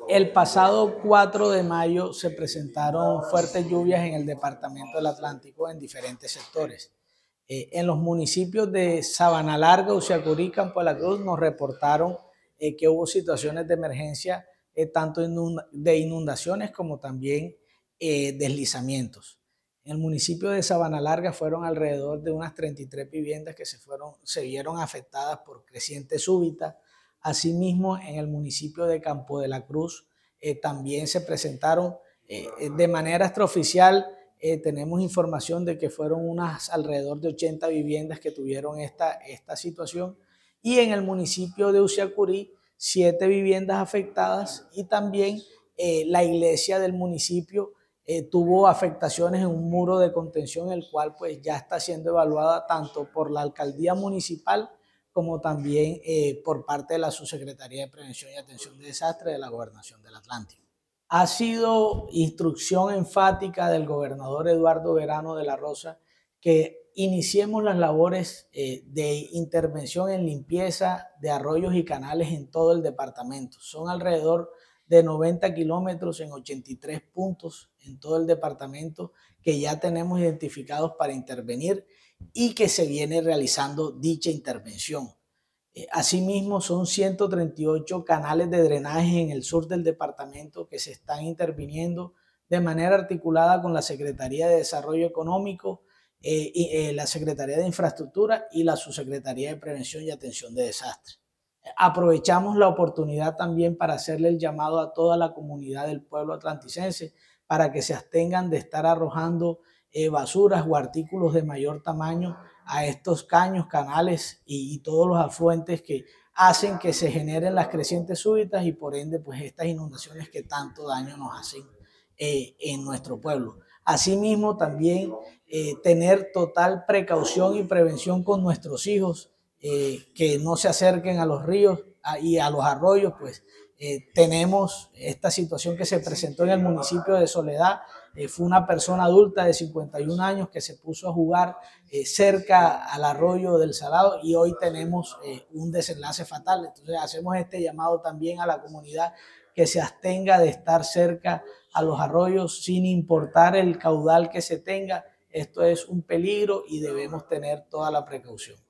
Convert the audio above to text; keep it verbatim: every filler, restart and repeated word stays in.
El pasado cuatro de mayo se presentaron fuertes lluvias en el departamento del Atlántico en diferentes sectores. Eh, en los municipios de Sabana Larga, Uciacurí, Campo de la Cruz nos reportaron eh, que hubo situaciones de emergencia, eh, tanto inunda de inundaciones como también eh, deslizamientos. En el municipio de Sabana Larga fueron alrededor de unas treinta y tres viviendas que se, fueron, se vieron afectadas por creciente súbita. Asimismo, en el municipio de Campo de la Cruz eh, también se presentaron eh, de manera extraoficial. Eh, tenemos información de que fueron unas alrededor de ochenta viviendas que tuvieron esta, esta situación. Y en el municipio de Uciacurí, siete viviendas afectadas y también eh, la iglesia del municipio eh, tuvo afectaciones en un muro de contención, el cual pues ya está siendo evaluada tanto por la alcaldía municipal como también eh, por parte de la Subsecretaría de Prevención y Atención de Desastres de la Gobernación del Atlántico. Ha sido instrucción enfática del gobernador Eduardo Verano de la Rosa que iniciemos las labores eh, de intervención en limpieza de arroyos y canales en todo el departamento. Son alrededor de noventa kilómetros en ochenta y tres puntos en todo el departamento que ya tenemos identificados para intervenir y que se viene realizando dicha intervención. Eh, asimismo, son ciento treinta y ocho canales de drenaje en el sur del departamento que se están interviniendo de manera articulada con la Secretaría de Desarrollo Económico, eh, y, eh, la Secretaría de Infraestructura y la Subsecretaría de Prevención y Atención de Desastres. Aprovechamos la oportunidad también para hacerle el llamado a toda la comunidad del pueblo atlanticense para que se abstengan de estar arrojando eh, basuras o artículos de mayor tamaño a estos caños, canales y, y todos los afluentes que hacen que se generen las crecientes súbitas y por ende pues estas inundaciones que tanto daño nos hacen eh, en nuestro pueblo. Asimismo también eh, tener total precaución y prevención con nuestros hijos, eh, que no se acerquen a los ríos y a los arroyos, pues eh, tenemos esta situación que se presentó en el municipio de Soledad. Eh, fue una persona adulta de cincuenta y un años que se puso a jugar eh, cerca al arroyo del Salado y hoy tenemos eh, un desenlace fatal. Entonces hacemos este llamado también a la comunidad que se abstenga de estar cerca a los arroyos sin importar el caudal que se tenga. Esto es un peligro y debemos tener toda la precaución.